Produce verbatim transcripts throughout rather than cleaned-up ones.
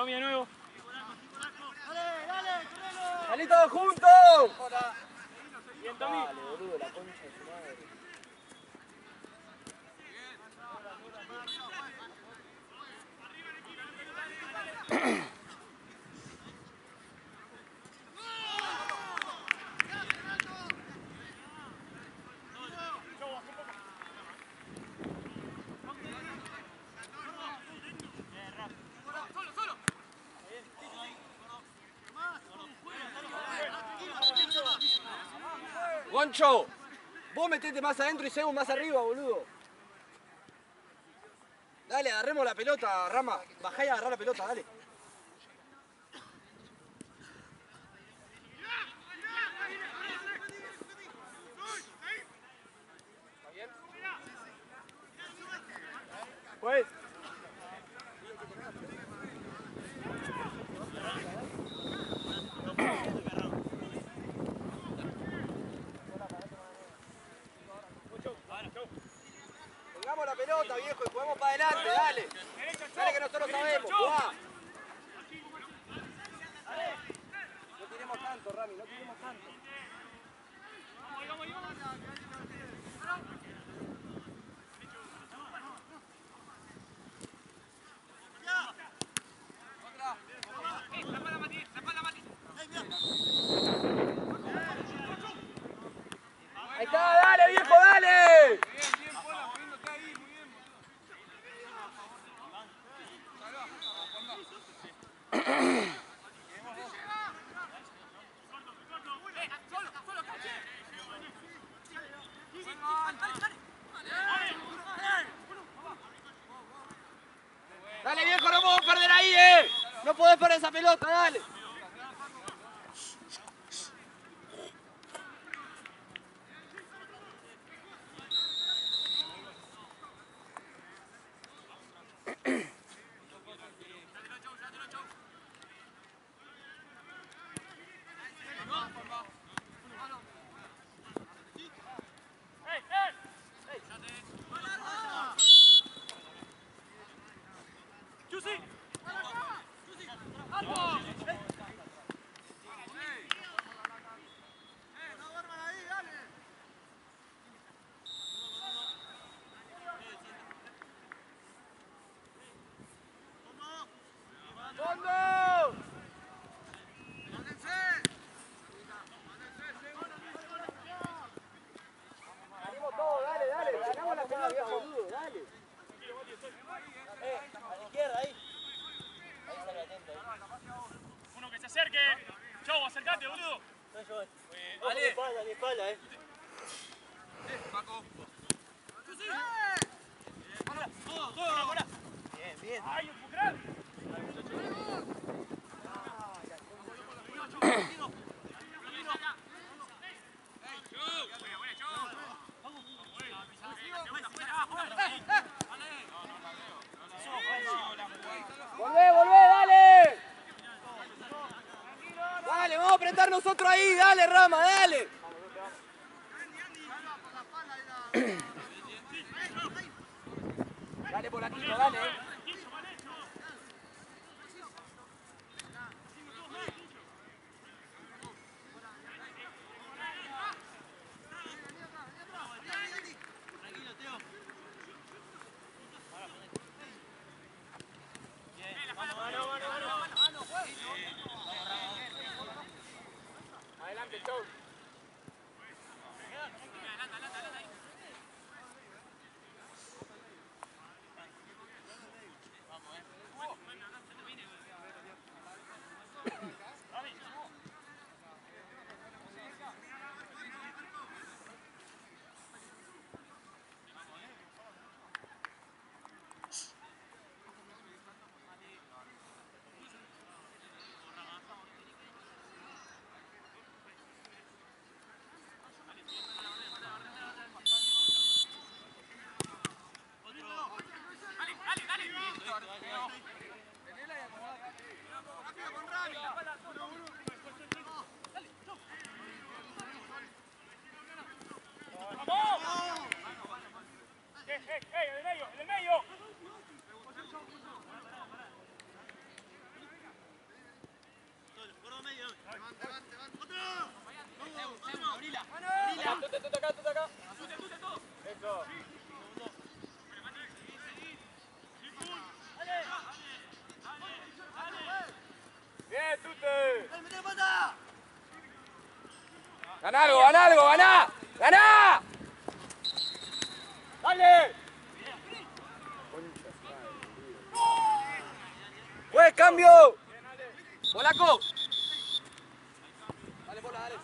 de nuevo. Dale, dale, correlo. ¡Salí todos juntos! Bien, Tommy. Dale, boludo, la concha de su madre. Goncho, vos metete más adentro y Sebu más arriba, boludo. Dale, agarremos la pelota, Rama. Bajá y agarrá la pelota, dale. ¿Está bien? Pues. Tengamos la pelota, viejo, y jugamos para adelante, dale. Dale que nosotros sabemos, jugá. No tiremos tanto, Rami, no tiremos tanto. Ahí está, dale, viejo, dale. Dale, viejo, no podemos perder ahí, eh. No podés perder esa pelota, dale. Uno que se acerque. Chau, acercate, boludo. Dale. Espalda, mi espalda, eh. Paco. Todo, todo. Bien, bien. ¡Ay, un gran! Volvé, volvé, dale. Dale, vamos a apretar nosotros ahí, dale, Rama, dale. Dale por aquí, dale. Adelante, Chau. ¡Ganá algo, ganá algo, ganá! ¡Ganá! ¡Dale! ¡Pues cambio! ¡Polaco! Dale, bola, dale.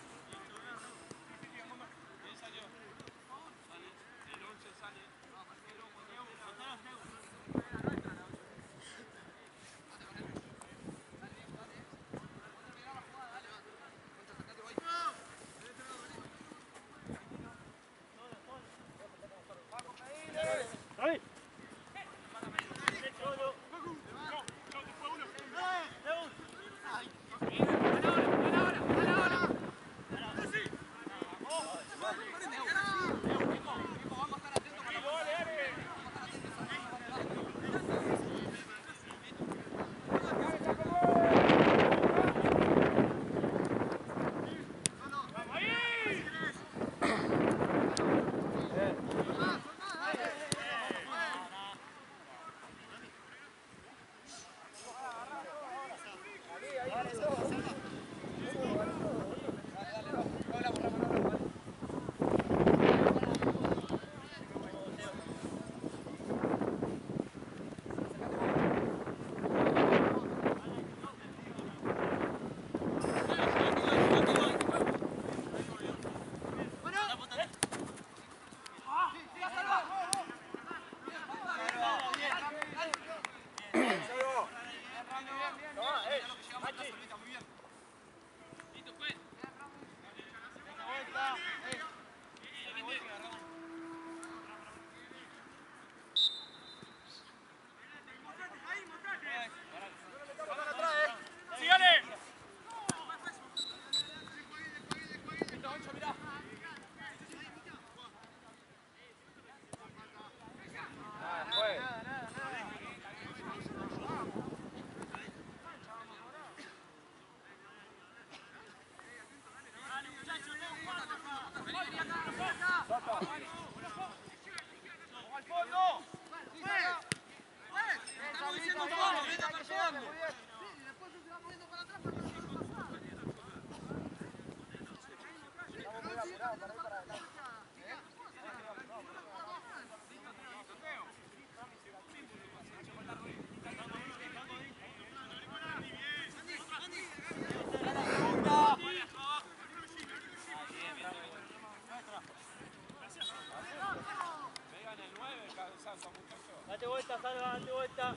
Date vuelta, Salva, date vuelta.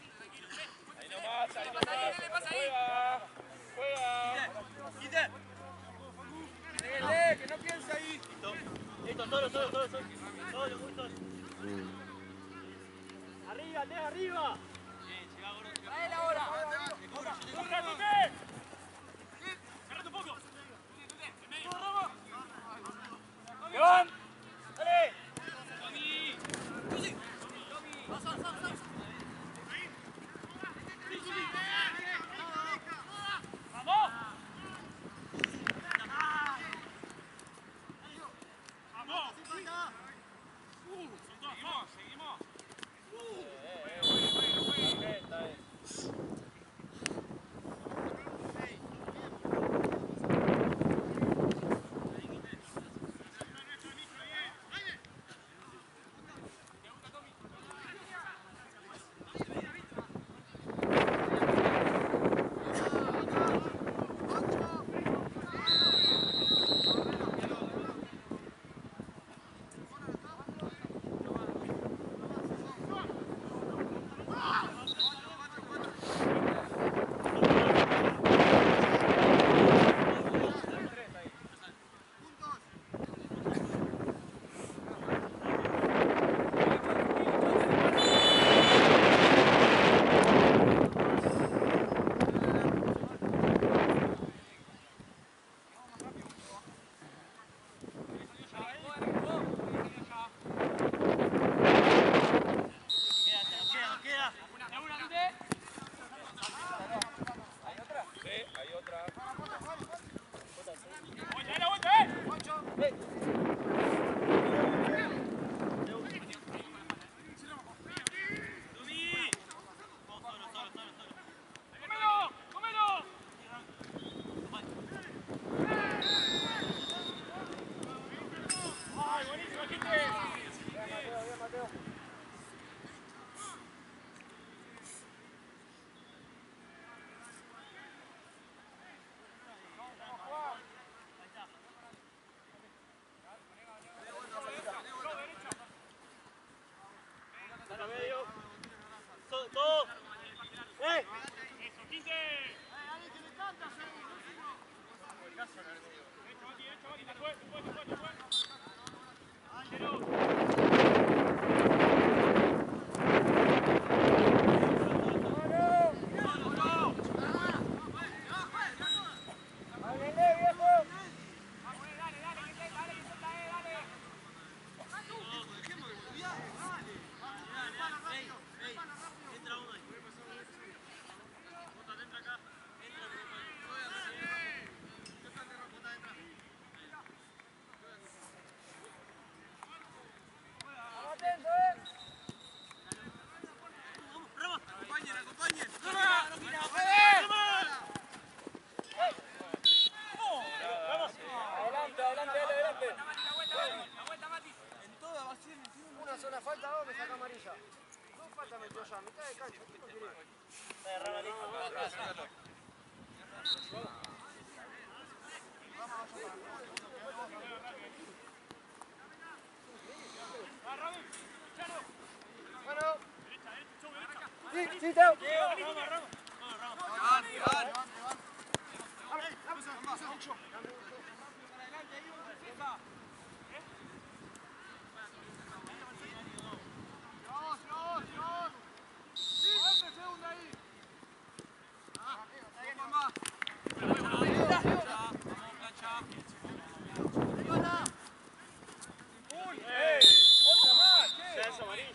Ahí nomás, ahí nomás. Juega, juega. ¡Quite! ¡Déjale, que no piense ahí! Listo, listo, solo, solo, solo, solo. Solo, muy solo. Arriba, te arriba. ¡Trae la hora! ¡Corre, Tuque! ¡Cerrate un poco! ¡León! ¡Dale! ¡Vamos! ¡Vamos! Uh, seguimos, seguimos. allá, mitad de cancha. ¿Qué no querés? Está agarrado la lista. Bueno. Sí, sí, Teo. Ramos, Ramos. Ya es amarillo.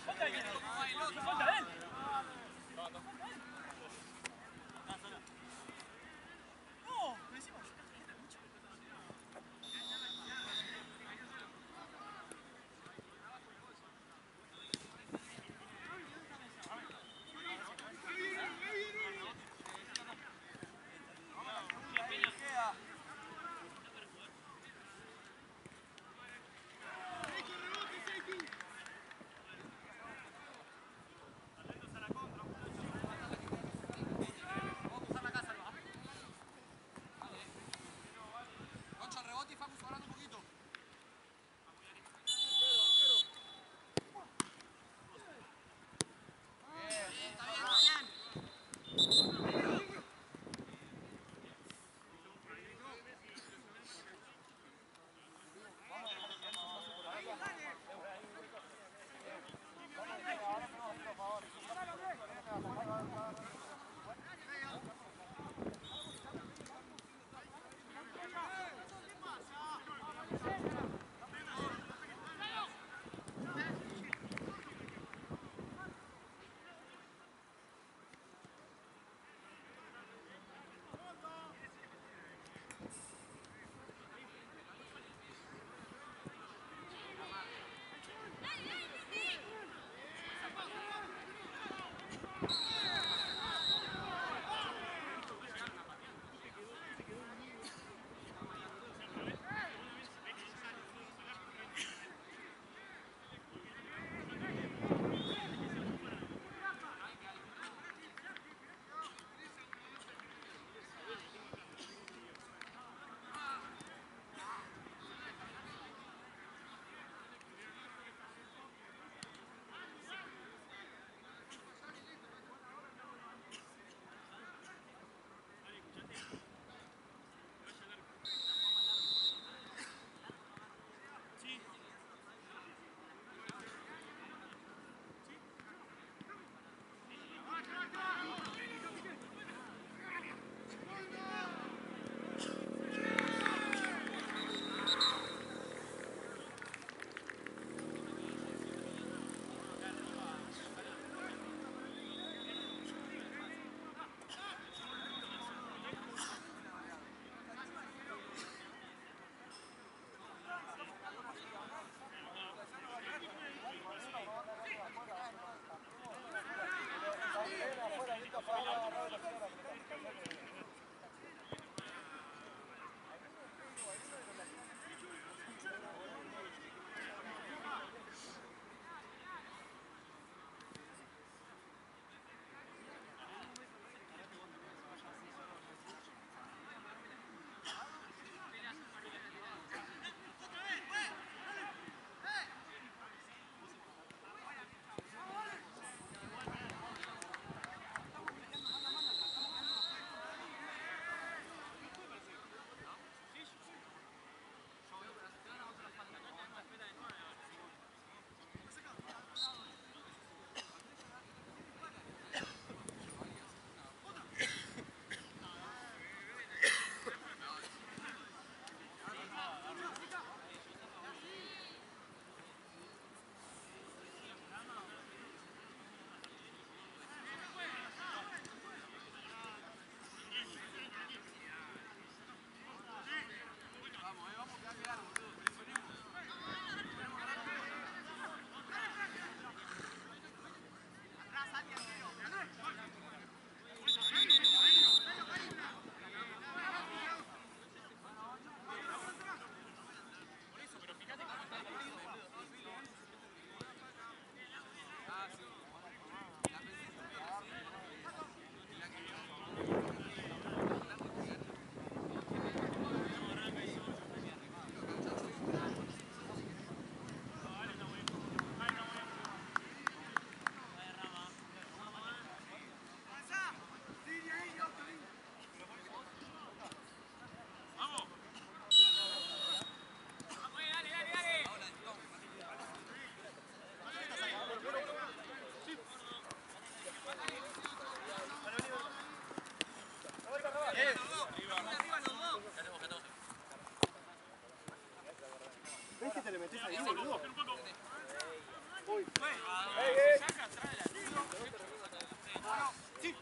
¿Ves que te le metes ahí, boludo? Un poco. Uy. Ey, ey. Saca atrás de la luz. Sí.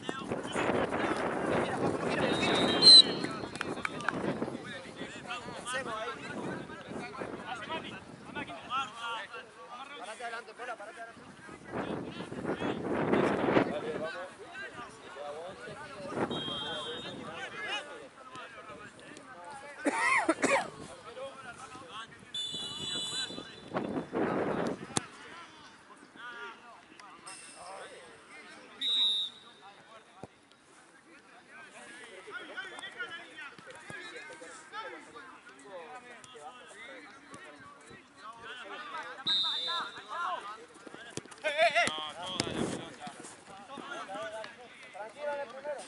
Mira, Paco, no gira, no gira. Hacemos ahí. Hace Mati. A máquina. Parate adelante, Pola, parate adelante. Dale, vamos. Tranquilo en el primero.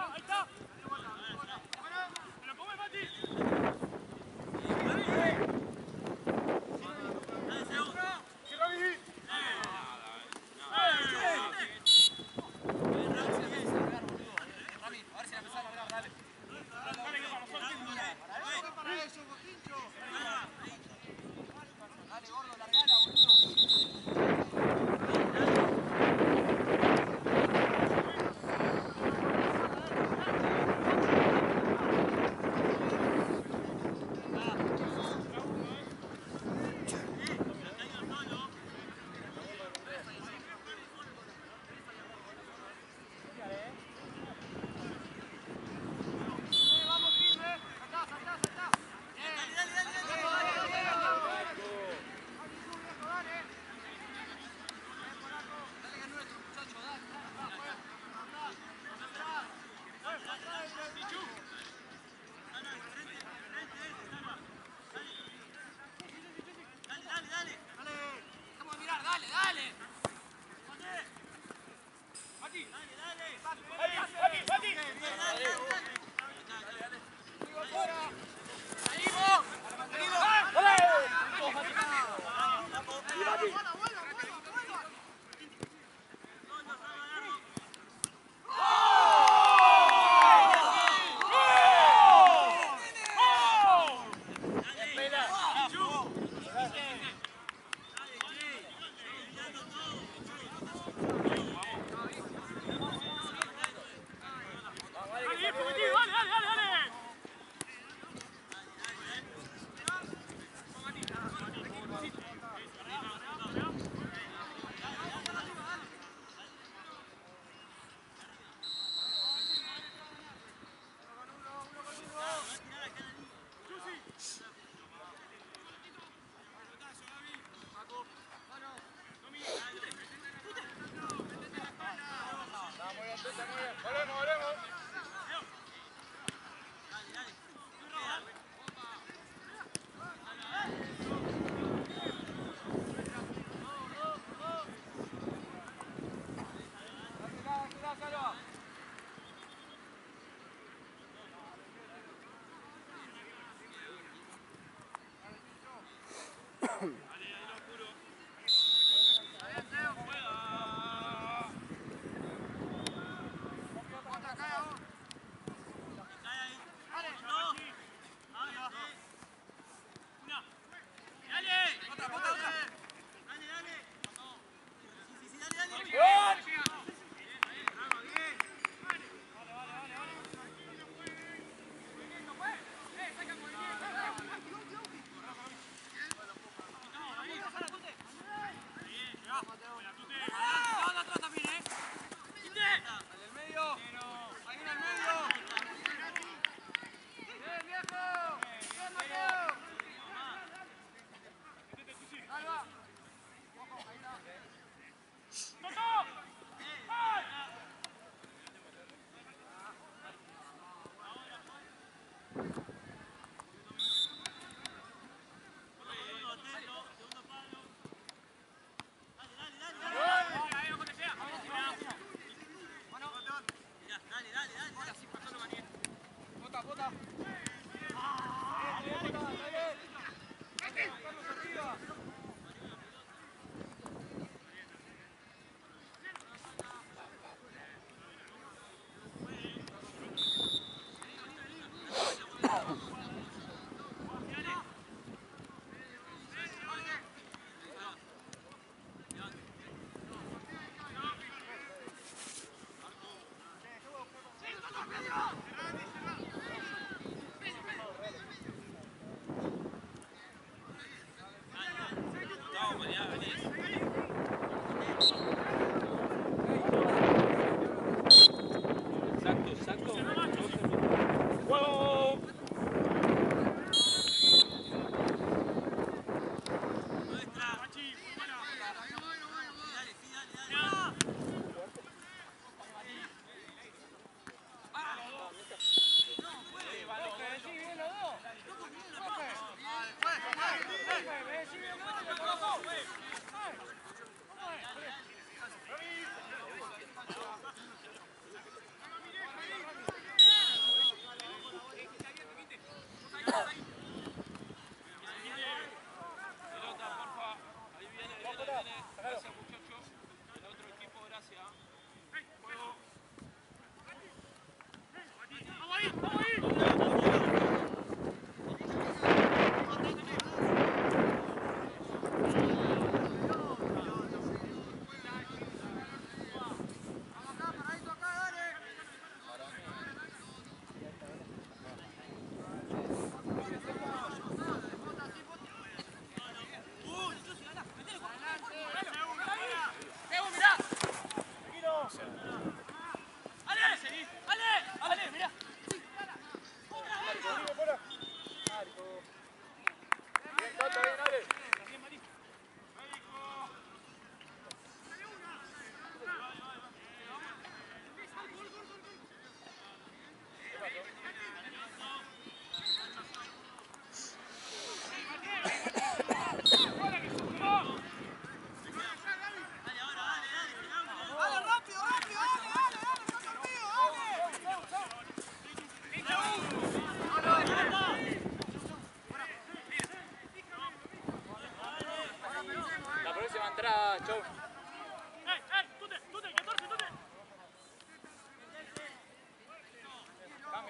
ahí está. ¡Me lo come, Mati! ¡Cierra, Vivi! Dale, gordo, largala, boludo. Volvemos, volvemos.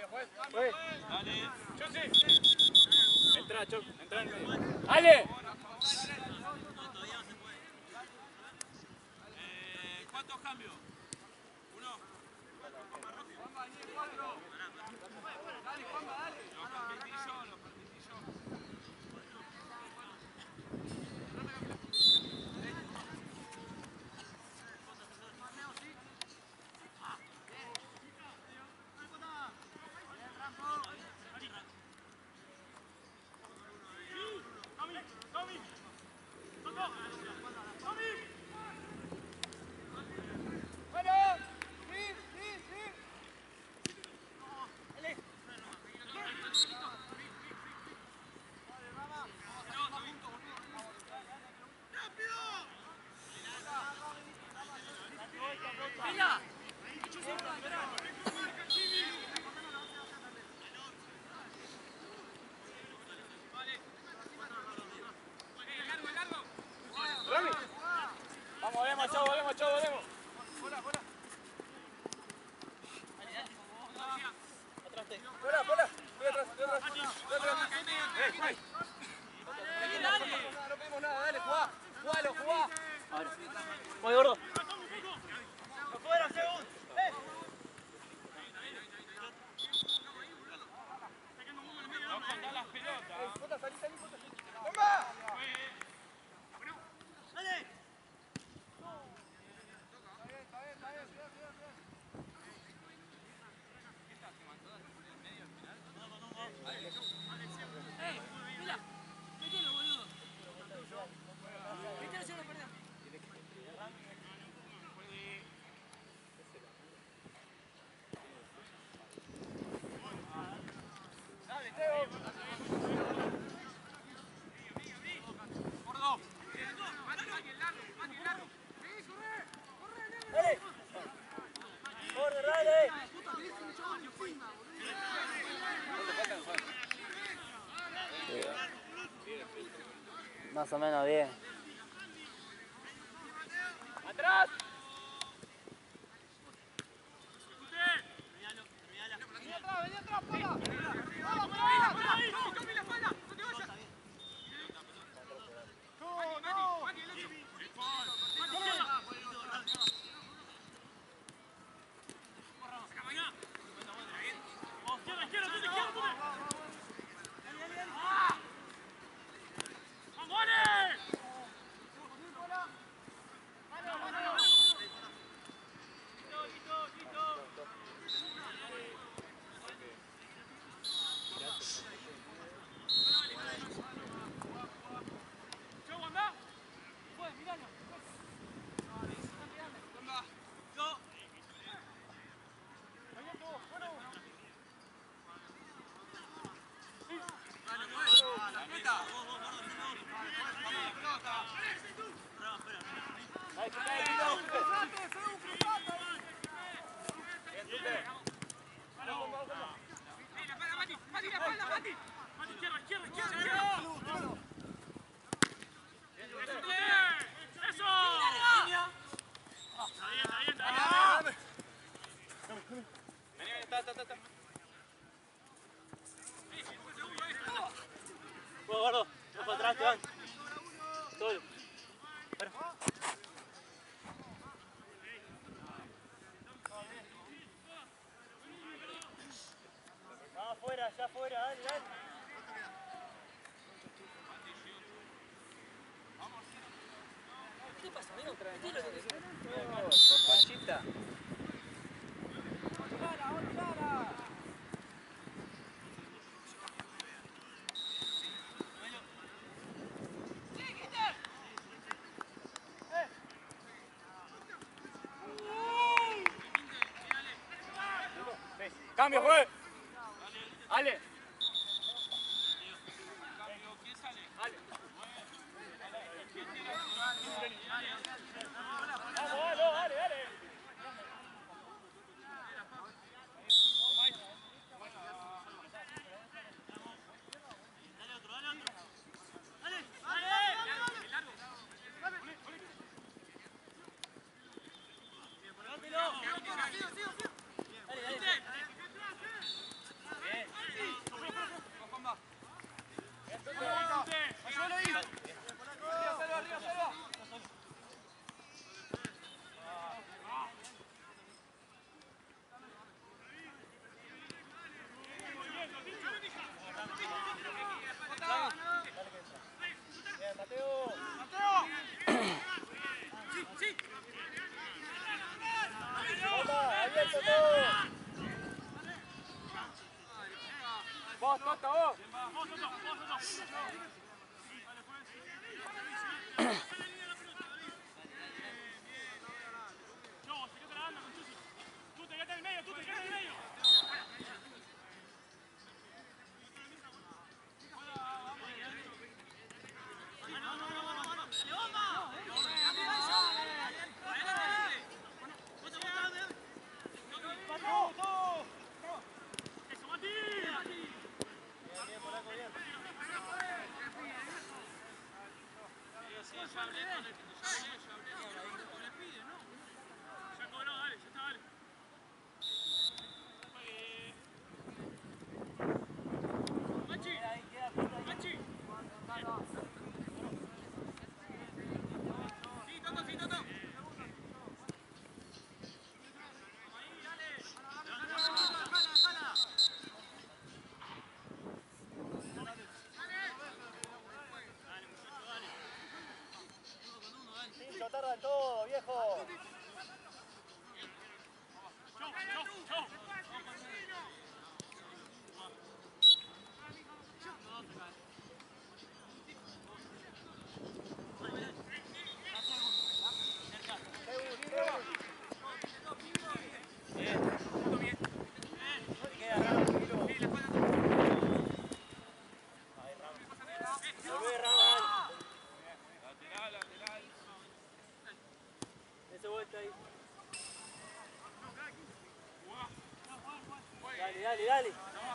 Pues. Dale. Chusi. Entra, Choc. Entra en el medio. ¡Dale! Eh, ¿Cuántos cambios? Uno. Dale, Juanma, dale. Los permití yo, los permití yo. Vamos, volvemos, chau, volvemos, chau, volvemos. Fuera, fuera. Voy atrás, voy atrás. Voy atrás. Eh, güey. No pedimos nada, dale, jugá. Jugalo, jugá. Muy gordo. Afuera, segundo. ¡Eh! No contá las pelotas. Jota, salí, salí, Jota. ¡Bomba! ¡Dale! ¡Corre, dale! Más o menos bien. ¡Atrás! Vení atrás, vení atrás, para. ¡Vamos, Camila! ¡No, Camila, la espalda! ¡No te vayas! ¡No, no! ¡Mati, el ocho! Vos, gordo. Ojo atrás, te van. Solo. Espera. Vamos afuera, allá afuera, dale, dale. ¿Qué pasa, amigo? Tranquilo, Conchita. ¡Cambio, juez! ¡Ale! ¿Quién sale? ¡Ale! ¡Vamos, dale, dale, dale! Dale otro, dale otro. Dale, dale. Dale, dale. Vos, Toto, vos. Tú te quedas en el medio, tú te quedas en el medio. Pincho, tarda en todo, viejo. Dale, dale, dale.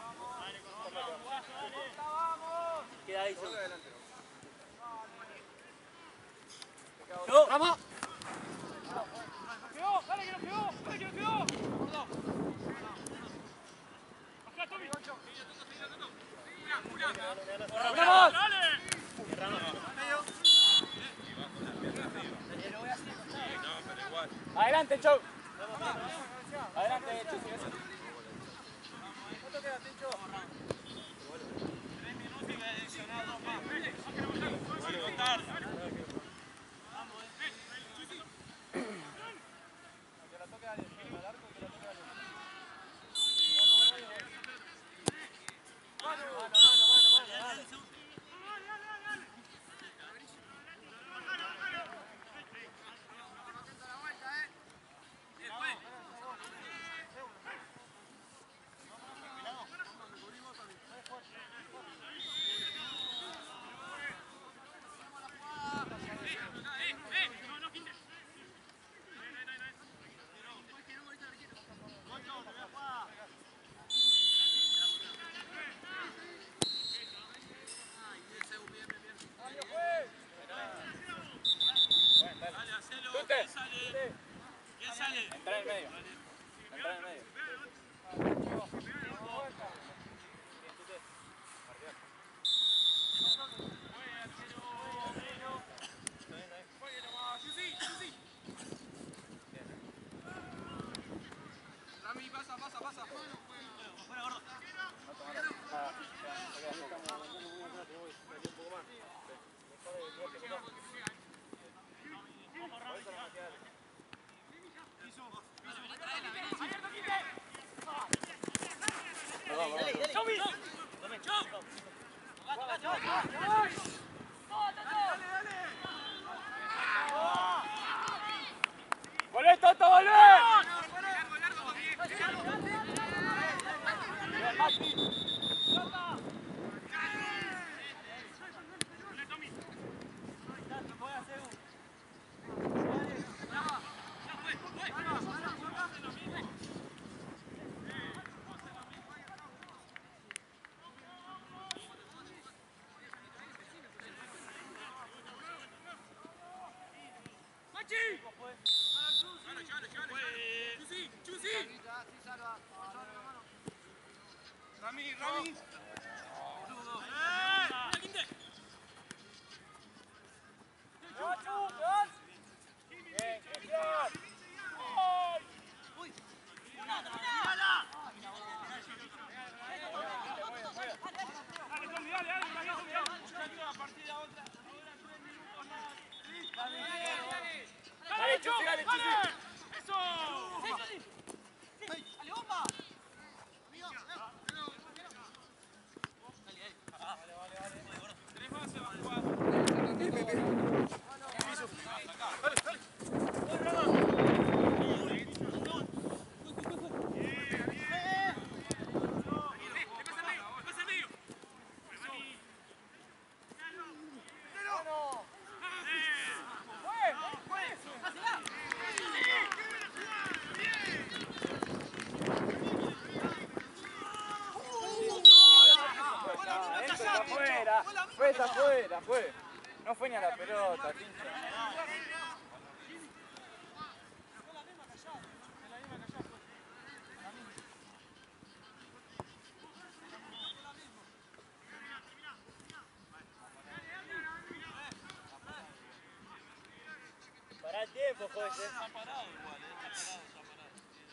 Queda ahí solo. ¡Yo! ¡Vamos! ¡Dale que nos quedó! ¡Dale que nos quedó! ¡Acá, Tommy! ¡Vamos! Adelante, Chau. Adelante, Chusi. ¿Cuánto queda, Tincho? Tres minutos y adicionar dos más. Vale, votar. Vamos, eh. Que la toque alguien, al arco y que la toque alguien. Mano, mano, mano, mano, mano. Entra en el medio. Entra en el medio. Rami, pasa, pasa, pasa. Afuera, gordo. ¡Volvé, Toto, volvé! Rami, Rami. Dale, Chusi, dale, Chusi. ¡Eso! Fue esa afuera, fue. No fue ni a la pelota, pincha. Pará el tiempo, juez. Está parado igual, eh. Está parado, está parado.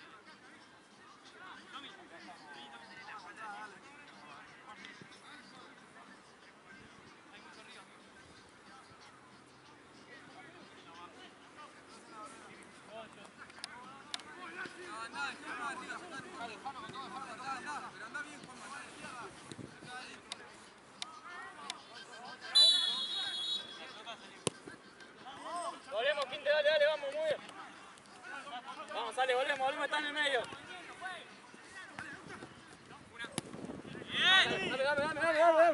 Volvemos, Quinte, dale, dale, vamos, muy bien. Vamos, sale, volvemos, volvemos, está en el medio. Dale, dale, dale, dale, dale, dale.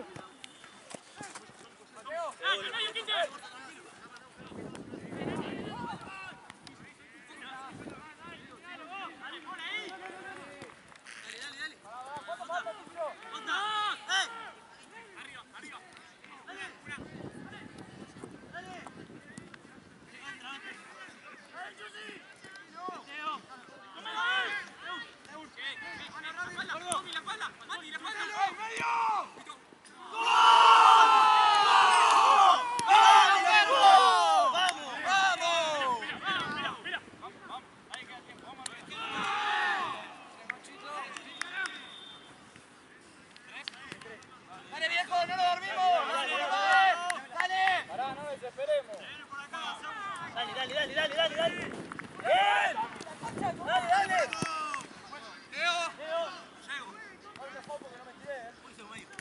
Dale, viejo, no lo dormimos. Dale. Pará, no desesperemos. Dale, dale, dale, dale, dale, dale. ¡Bien! Dale, dale. Leo. Leo. Llego. Ahora foco que no me tiré, eh. Uy, se va a ir.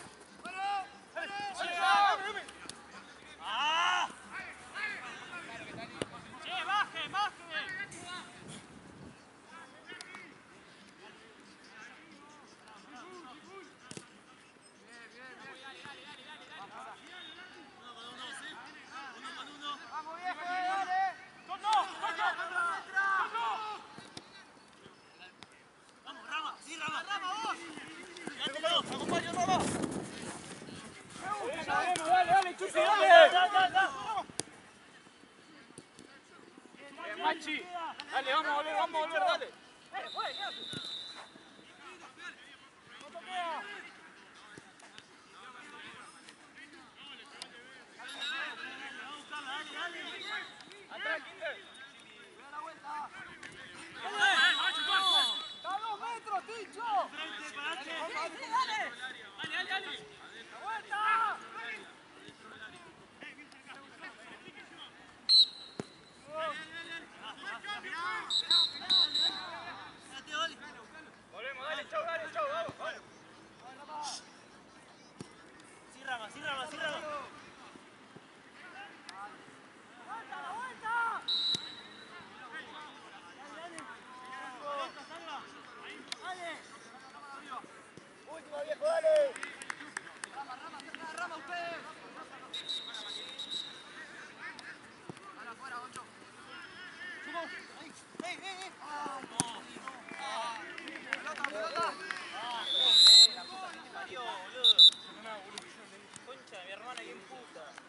¡Ah! ¡Che, baje, baje! Vamos, viejo, dale. Vamos, Rama, sí, Rama. Rama, vos. Acompaña, Rama. Dale, dale, Chupi, Dale, dale. dale, dale. Bien, Machi. Dale, vamos a volver, vamos a volver, dale. Atrás, Kinder. ¡Está a dos metros, Ticho! Volvemos, dale, chau, dale, chau, vamos, vamos. Sí, Rama, sí, Rama, sí, Rama. Última, viejo, dale. Parió, boludo. Concha de mi hermana, qué puta.